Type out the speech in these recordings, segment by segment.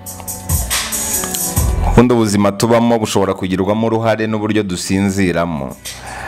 ubundi ubuzima tubamo bushobora kugirwamo uruhare n'uburyo dusinziramo.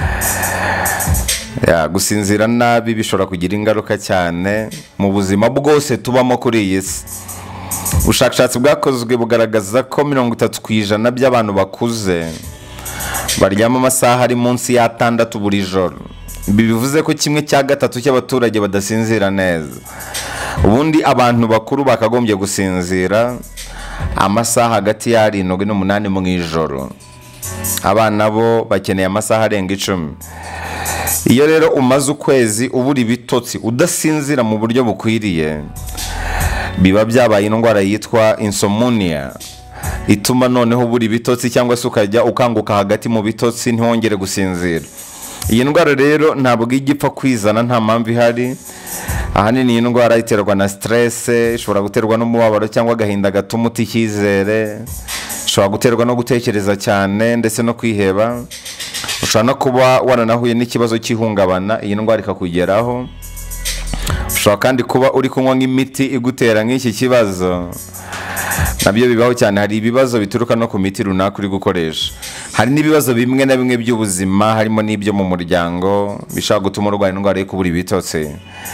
Gusinzira nabi bishobora kugira ingaruka cyane mu buzima bwose tubamo kuri iyi si. Ubushakashatsi bwakozwe bugaragaza ko 30% by'abantu bakuze baryama amasaha ari munsi ya 6 buri joro. Ibi bivuze ko 1/3 cy'abaturage badasinzira neza. Ubundi abantu bakuru bakagombye gusinzira amasaha hagati ya 7 n'8 mu ijoro. Abana bo bakeneye amasaha arenga 10. Iyo rero umaze ukwezi ubura ibitotsi udasinzira mu buryo bukwiriye, biba byabaye indwara yitwa insomnia, ituma noneho ubura ibitotsi cyangwa se ukajya ukanguka hagati mu bitotsi ntihongere gusinzira. Iyi ndwara rero ntabwo igipfa kwizana nta mpamvu ihari. Ahanini iyi ndwara iterwa na stress, ishobora guterwa n'umubabaro cyangwa agahinda gatuma uticyizere, ishobora guterwa no gutekereza cyane ndetse no kwiheba. Ushobora no kuba waranahuye n'ikibazo cy'ihungabana iyi ndwara ikakugeraho. Ushobora kandi kuba uri kunywa nk'imiti igutera nk'iki kibazo, nabyo bibaho cyane. Hari ibibazo bituruka no ku miti runaka uri gukoresha. Hari n'ibibazo bimwe na bimwe by'ubuzima, harimo n'ibyo mu muryango bishobora gutuma urwara indwara yo kubura ibitotsi.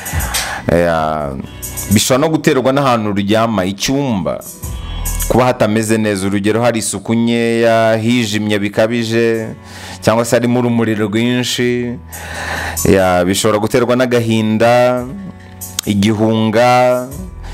Bishobora no guterwa n'ahantu uryama, icyumba kuba hatameze neza. Urugero, hari isuku nkeya, hijimye bikabije, cyangwa se harimo urumuri rwinshi. Bishobora guterwa n'agahinda, igihunga,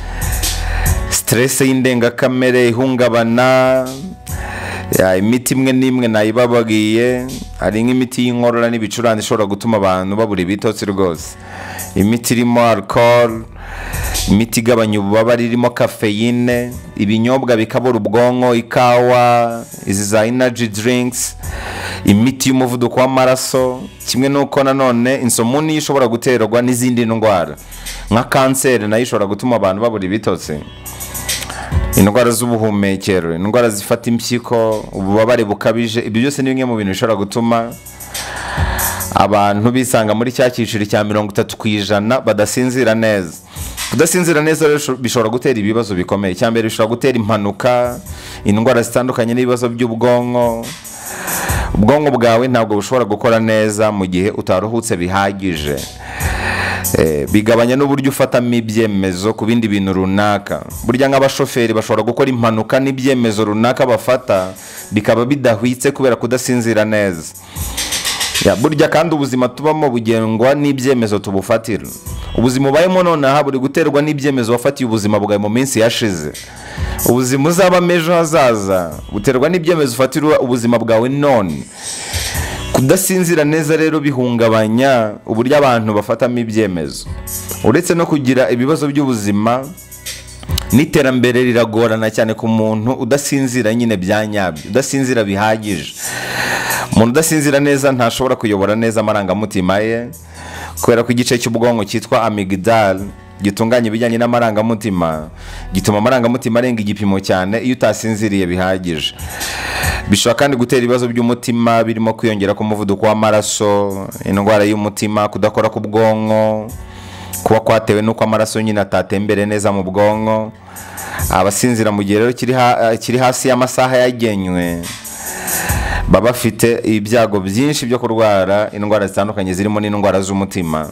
stress y'indengakamere, ihungabana. Imiti imwe n'imwe nayibabagiye, hari nk'imiti y'inkorora n'ibicurane ishobora gutuma abantu babura ibitotsi rwose. Imiti irimo alcohol, imiti igabanya ububabare irimo caffeine, ibinyobwa bikabura ubwonko, ikawa, izi za energy drinks, imiti y'umuvuduko w'amaraso. Kimwe nuko nanone insomnia ishobora guterwa n'izindi ndwara nka kanseri, nayo ishobora gutuma abantu babura ibitotsi. Indwara z'ubuhumekero, indwara zifata impyiko, ububabare bukabije, ibyo byose ni bimwe mu bintu bishobora gutuma abantu bisanga muri cya cyiciro cya 30% badasinzira neza. Kudasinzira neza bishobora gutera ibibazo bikomeye. Cyambere bishobora gutera impanuka, indwara zitandukanye n'ibibazo by'ubwonko. Ubwonko bwawe ntabwo bushobora gukora neza mu gihe utaruhutse bihagije. Bigabanya n'uburyo ufatamo ibyemezo ku bindi bintu runaka. Burya nk'abashoferi bashobora gukora impanuka n'ibyemezo runaka bafata bikaba bidahwitse kubera kudasinzira neza. Burya kandi ubuzima tubamo bugengwa n'ibyemezo tubufatira. Ubuzima ubayemo nonaha buri guterwa n'ibyemezo wafatiye ubuzima bwawe mu minsi yashize. Ubuzima uzaba ejo hazaza buterwa n'ibyemezo ufatira ubuzima bwawe none. Kudasinzira neza rero bihungabanya uburyo abantu bafatamo ibyemezo. Uretse no kugira ibibazo by'ubuzima, n'iterambere riragorana cyane ku muntu udasinzira nyine byanyabyo, udasinzira bihagije. Umuntu udasinzira neza ntashobora kuyobora neza amarangamutima ye, kubera ko igice cy'ubwonko cyitwa amygdala gitunganya ibijyanye n'amarangamutima gituma amarangamutima arenga igipimo cyane iyo utasinziriye bihagije. Bishobora kandi gutera ibibazo by'umutima birimo kwiyongera ku muvuduko w'amaraso, indwara y'umutima, kudakora ku bwonko, kuba kwatewe n'uko amaraso nyine atatembere neza mu bwonko. Abasinzira mu gihe rero kiri hasi y'amasaha yagenywe baba bafite ibyago byinshi byo kurwara indwara zitandukanye zirimo n'indwara z'umutima.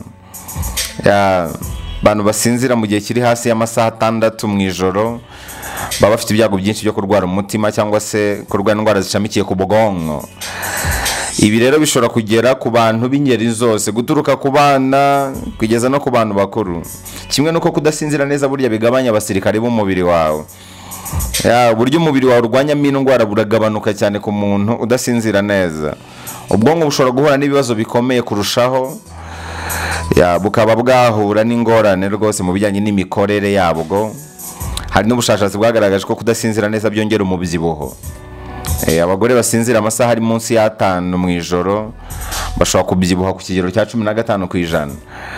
Abantu basinzira mu gihe kiri hasi y'amasaha 6 mu ijoro baba bafite ibyago byinshi byo kurwara umutima cyangwa se kurwara indwara zishamikiye ku bwonko. Ibi rero bishobora kugera ku bantu b'ingeri zose, guturuka ku bana kugeza no ku bantu bakuru. Kimwe nuko kudasinzira neza burya bigabanya abasirikare b'umubiri wawe. Uburyo umubiri wawe urwanyamo indwara buragabanuka cyane ku muntu udasinzira neza. Ubwonko bushobora guhura n'ibibazo bikomeye kurushaho, bukaba bwahura n'ingorane rwose mu bijyanye n'imikorere yabwo. Hari n'ubushakashatsi bwagaragaje ko kudasinzira neza byongera umubyibuho. Abagore basinzira amasaha ari munsi ya 5 mu ijoro bashobora kubyibuha ku kigero cya 15%.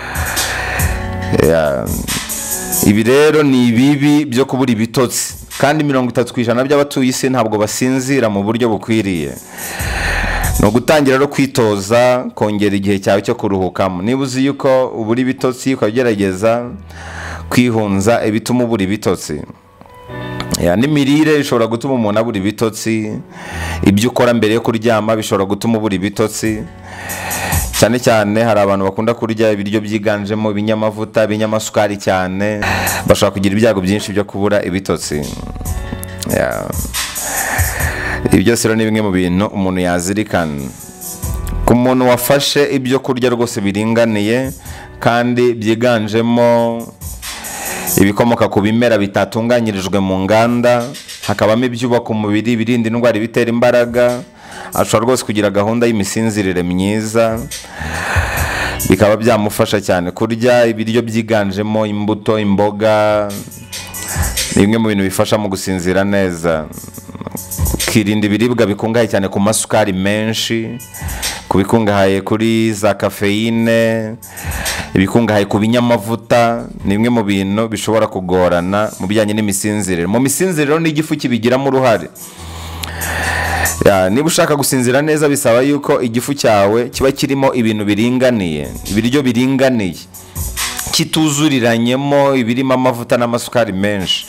Ibi rero ni ibibi byo kubura ibitotsi, kandi 30% by'abatuye isi ntabwo basinzira mu buryo bukwiriye. No gutangira rero kwitoza kongera igihe cyawe cyo kuruhukamo. Niba uzi yuko ubura ibitotsi ukagerageza kwihunza ibituma ubura ibitotsi. n'imirire ishobora gutuma umuntu abura ibitotsi, ibyo ukora mbere yo kuryama bishobora gutuma ubura ibitotsi. Cyane cyane hari abantu bakunda kurya ibiryo byiganjemo ibinyamavuta, ibinyamasukari cyane, bashobora kugira ibyago byinshi byo kubura ibitotsi. Ibi byose rero ni bimwe mu bintu umuntu yazirikana. Ku muntu wafashe ibyo kurya rwose biringaniye kandi byiganjemo ibikomoka ku bimera bitatunganyirijwe mu nganda, hakabamo ibyubaka umubiri, birinda indwara, ibitera imbaraga, ashobora rwose kugira gahunda y'imisinzirire myiza, bikaba byamufasha cyane. Kurya ibiryo byiganjemo imbuto, imboga, ni bimwe mu bintu bifasha mu gusinzira neza. Ukirinda ibiribwa bikungahaye cyane ku masukari menshi, ku bikungahaye kuri za kafeyine, ibikungahaye ku binyamavuta, ni bimwe mu bintu bishobora kugorana mu bijyanye n'imisinzirire. Mu misinzirire n'igifu kibigiramo uruhare. Niba ushaka gusinzira neza bisaba yuko igifu cyawe kiba kirimo ibintu biringaniye, ibiryo biringaniye, kituzuriranyemo ibirimo amavuta n'amasukari menshi.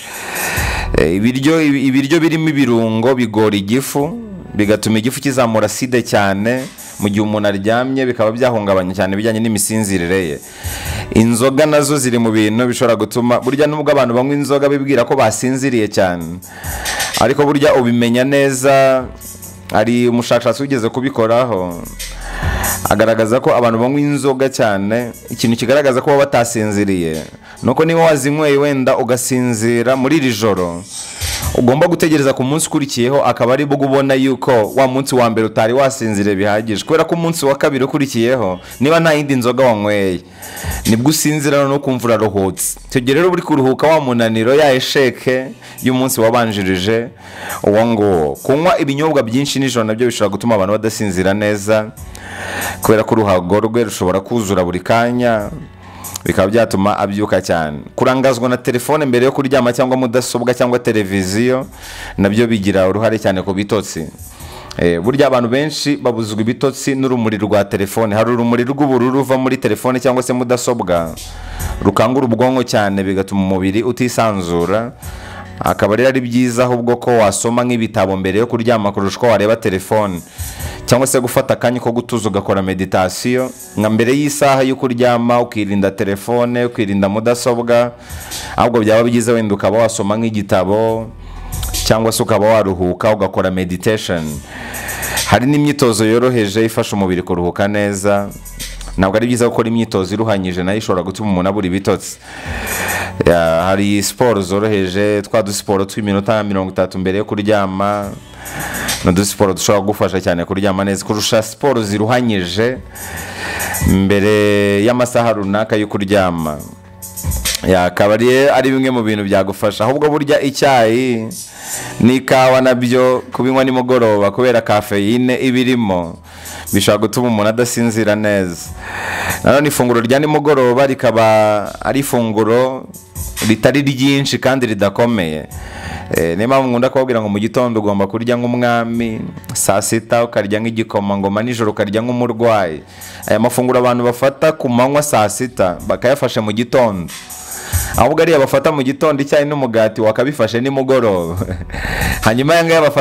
Ibiryo birimo ibirungo bigora igifu, bigatuma igifu kizamura acide cyane mu gihe umuntu aryamye, bikaba byahungabanya cyane bijyanye n'imisinzirire ye. Inzoga nazo ziri mu bintu bishobora gutuma, burya nubwo abantu banywa inzoga bibwira ko basinziriye cyane, ariko burya ubimenya neza. Hari umushakashatsi ugeze kubikoraho, agaragaza ko abantu banywa inzoga cyane, ikintu kigaragaza ko baba batasinziriye nuko niba wazinyweye wenda ugasinzira muri iri joro, ugomba gutegereza ku munsi ukurikiyeho, akaba ari bwo ubona yuko wa munsi wa mbere utari wasinziriye bihagije, kubera ko umunsi wa kabiri ukurikiyeho niba nta yindi nzoga wanyweye nibwo usinzira no kumva uraruhutse. Icyo gihe rero uri kuruhuka wa munaniro, ya esheke y'umunsi wabanjirije uwo nguwo. Kunywa ibinyobwa byinshi nijoro nabyo bishobora gutuma abantu badasinzira neza, kubera ko uruhago rwe rushobora kuzura buri kanya, bikaba byatuma abyuka cyane. Kurangazwa na telefone mbere yo kuryama cyangwa mudasobwa cyangwa televiziyo nabyo bigira uruhare cyane ku bitotsi. Burya abantu benshi babuzwa ibitotsi n'urumuri rwa telefone. Hari urumuri rw'ubururu ruva muri telefone cyangwa se mudasobwa, rukangura ubwonko cyane, bigatuma umubiri utisanzura. Akaba rero ari byiza ahubwo ko wasoma nk'ibitabo mbere yo kuryama kurusha uko wareba telefone, cyangwa se gufata akanya ko gutuza ugakora meditasiyo nka mbere y'isaha yo kuryama, ukirinda telefone, ukirinda mudasobwa. Ahubwo byaba byiza wenda ukaba wasoma nk'igitabo, cyangwa se ukaba waruhuka ugakora meditation. Hari n'imyitozo yoroheje ifasha umubiri kuruhuka neza. Ntabwo ari byiza gukora imyitozo iruhanyije, nayo ishobora gutuma umuntu abura ibitotsi. Hari siporo zoroheje, twa dusiporo tw'iminota 30 mbere yo kuryama, n'udusiporo dushobora gufasha cyane kuryama neza kurusha siporo ziruhanyije mbere y'amasaha runaka yo kuryama. Akaba ari bimwe mu bintu byagufasha. Ahubwo burya icyayi n'ikawa nabyo kubinywa nimugoroba, kubera kafeyine ibirimo, bishobora gutuma umuntu adasinzira neza. Nanone ifunguro rya nimugoroba rikaba ari ifunguro ritari ryinshi kandi ridakomeye. Niyo mpamvu nkunda kubabwira ngo mu gitondo ugomba kurya nk'umwami, saa sita ukarya nk'igikomangoma, nijoro ukarya nk'umurwayi. Aya mafunguro abantu bafata ku manywa saa sita bakayafashe mu gitondo, ahubwo ariya bafata mu gitondo icyayi n'umugati wakabifashe nimugoroba. Hanyuma aya ngaya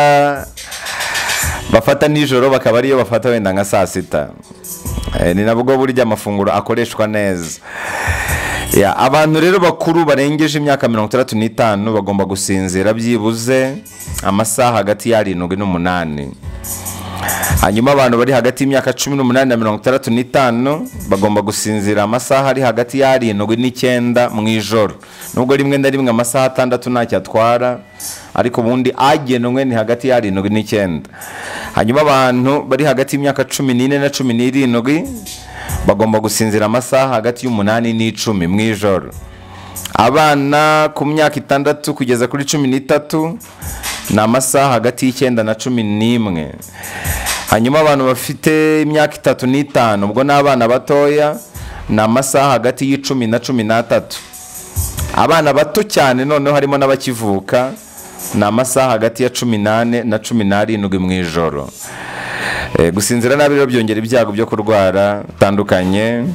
bafata nijoro bakaba ariyo bafata wenda nka saa sita. Ni nabwo burya amafunguro akoreshwa neza. Abantu rero bakuru barengeje imyaka 65 bagomba gusinzira byibuze amasaha hagati ya 7 n'8. Hanyuma abantu bari hagati y'imyaka 18 na 65 bagomba gusinzira amasaha ari hagati ya 7 n'9 mu ijoro. Nubwo rimwe na rimwe amasaha 6 ntacyo atwara, ariko ubundi agenwe ni hagati ya 7 n'9. Hanyuma abantu bari hagati y'imyaka 14 na 17 bagomba gusinzira amasaha hagati y'8 n'10 mu ijoro. Abana ku myaka 6 kugeza kuri 13 ni amasaha hagati y'9 na 11. Hanyuma abantu bafite imyaka 3 n'5, ubwo n'abana batoya, ni amasaha hagati y'10 na 13. Abana bato cyane noneho harimo n'abakivuka, ni amasaha hagati ya 18 na 17 mu ijoro. Gusinzira nabi rero byongera ibyago byo kurwara bitandukanye.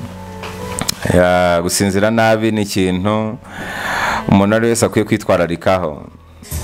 Gusinzira nabi ni ikintu umuntu wese akwiye kwitwararikaho.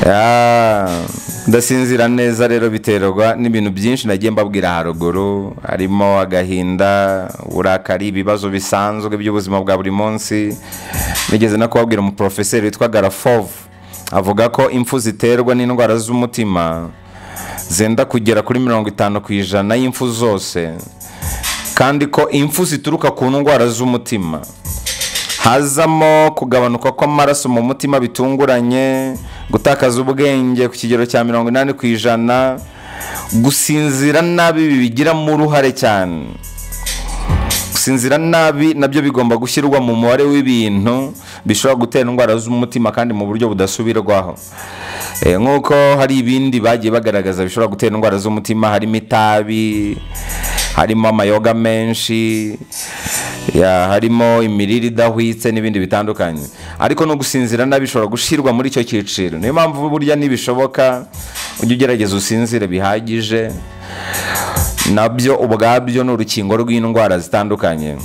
Kudasinzira neza rero biterwa n'ibintu byinshi nagiye mbabwira haruguru, harimo agahinda, uburakari, ibibazo bisanzwe by'ubuzima bwa buri munsi. Nigeze no kubabwira umuprofeseri witwa Garafov avuga ko impfu ziterwa n'indwara z'umutima zenda kugera kuri 50% y'imfu zose, kandi ko impfu zituruka ku ndwara z'umutima hazamo kugabanuka kw'amaraso mu mutima bitunguranye, gutakaza ubwenge ku kigero cya 80%, gusinzira nabi bibigiramo uruhare cyane. Gusinzira nabi nabyo bigomba gushyirwa mu mubare w'ibintu bishobora gutera indwara z'umutima kandi mu buryo budasubirwaho. Nk'uko hari ibindi bagiye bagaragaza bishobora gutera indwara z'umutima, harimo itabi, harimo amayoga menshi, harimo imirire idahwitse n'ibindi bitandukanye, ariko no gusinzira nabi bishobora gushirwa muri icyo cyiciro. Niyo mpamvu burya nibishoboka ujye ugerageza usinzire bihagije, nabyo ubwabyo n'urukingo rw'indwara zitandukanye.